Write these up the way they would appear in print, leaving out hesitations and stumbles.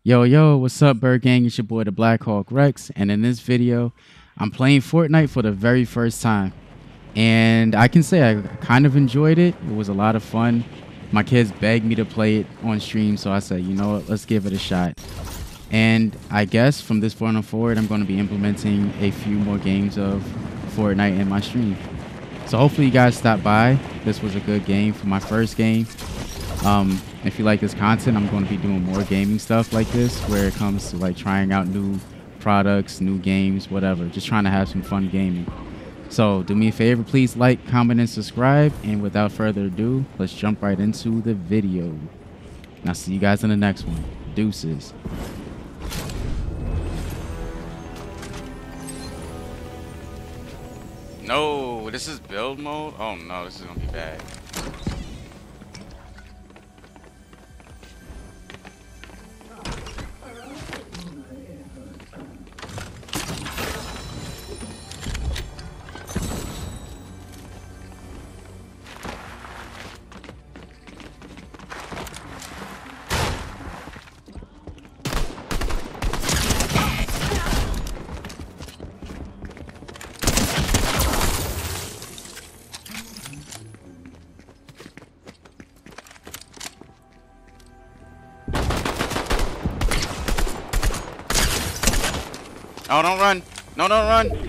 Yo, what's up, Bird Gang? It's your boy, the Black Hawk Rex, and in this video, I'm playing Fortnite for the very first time. And I can say I kind of enjoyed it. It was a lot of fun. My kids begged me to play it on stream, so I said, you know what, let's give it a shot. And I guess from this point on forward, I'm going to be implementing a few more games of Fortnite in my stream. So hopefully you guys stop by. This was a good game for my first game. If you like this content, I'm going to be doing more gaming stuff like this, where it comes to like trying out new products, new games, whatever. Just trying to have some fun gaming. So do me a favor, please like, comment, and subscribe. And without further ado, let's jump right into the video. And I'll see you guys in the next one. Deuces. No, this is build mode? Oh no, this is gonna be bad. Oh, don't run! No, don't run!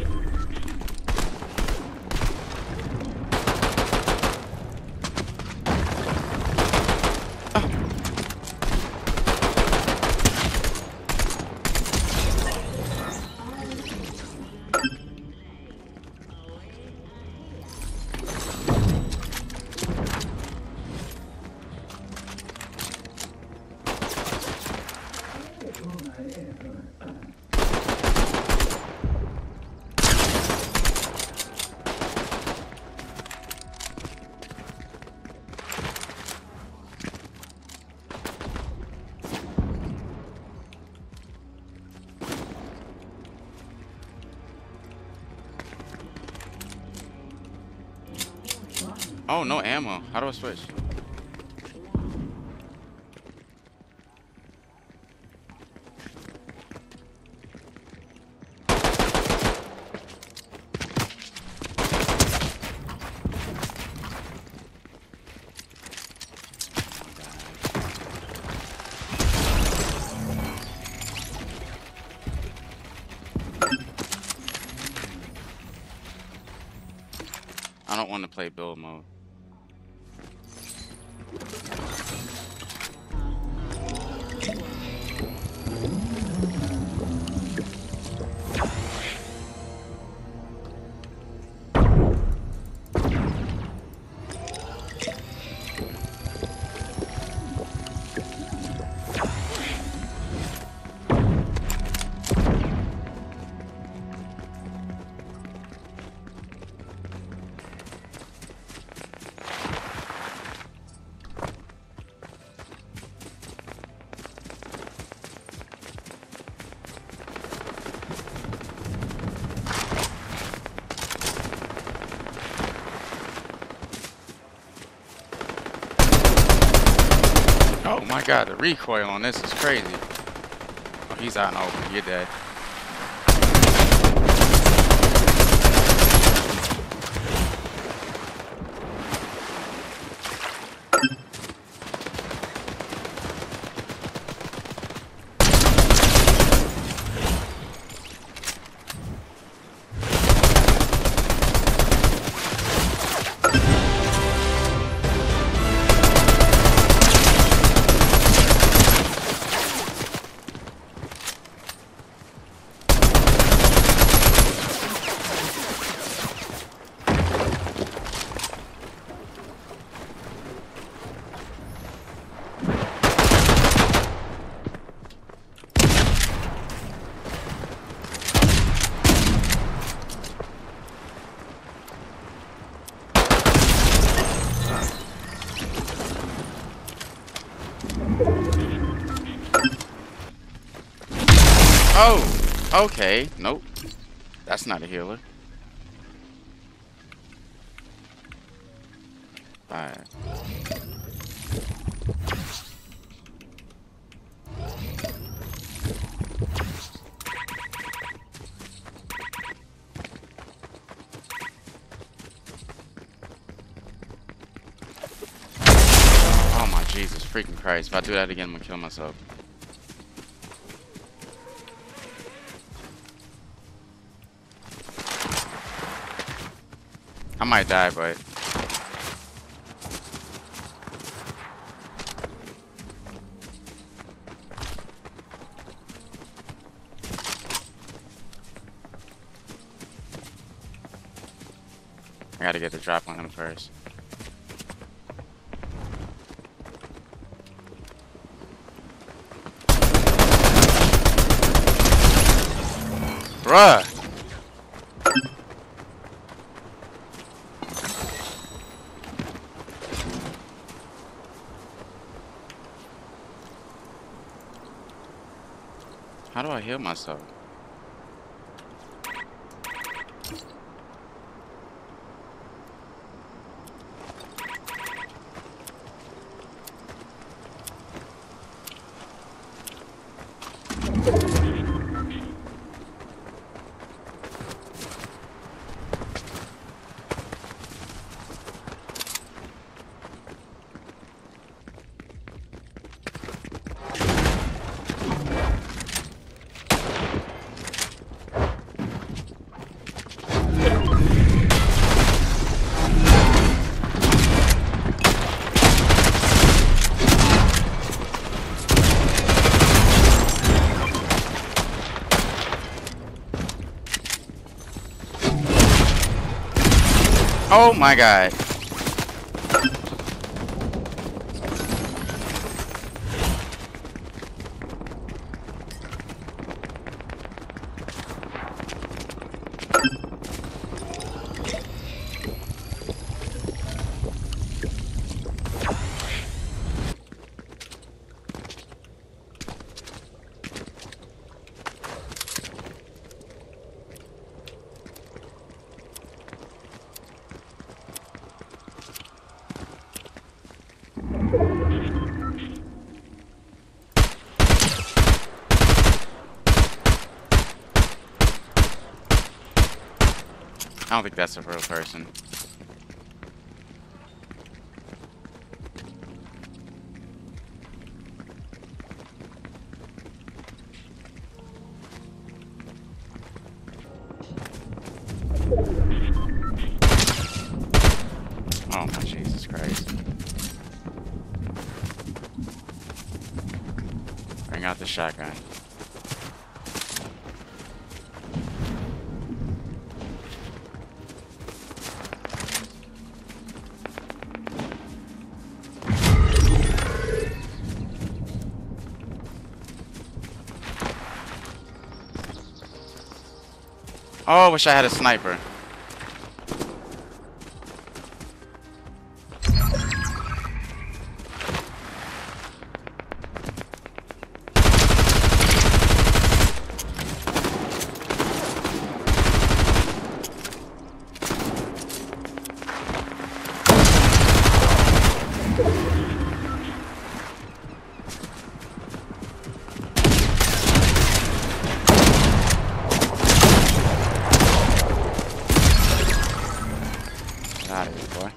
Oh, no ammo. How do I switch? I don't want to play build mode. Oh my god, the recoil on this is crazy. Oh, he's out and open. You're dead. Oh, okay. Nope. That's not a healer. Alright. freaking Christ. If I do that again, I'm gonna kill myself. I might die, but... I gotta get the drop on him first. Bruh! How do I heal myself? Oh my god. I don't think that's a real person. Oh my Jesus Christ. Bring out the shotgun. Oh, I wish I had a sniper. Get out of here, boy.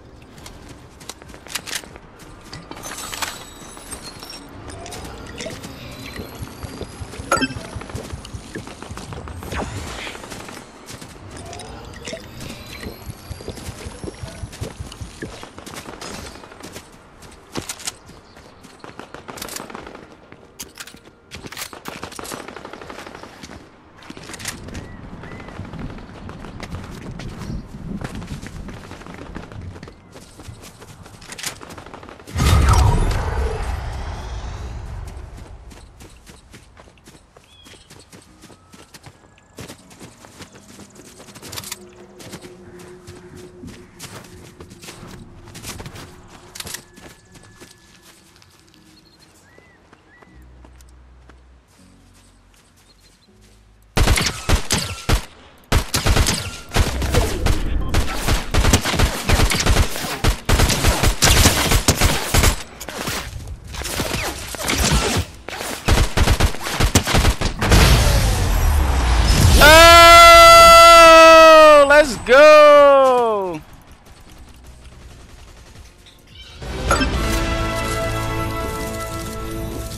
Let's go!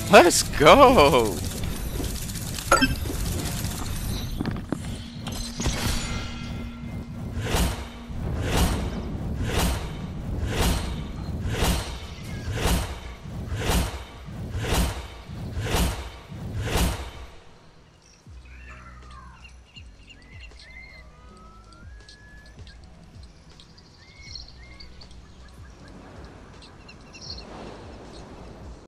Let's go.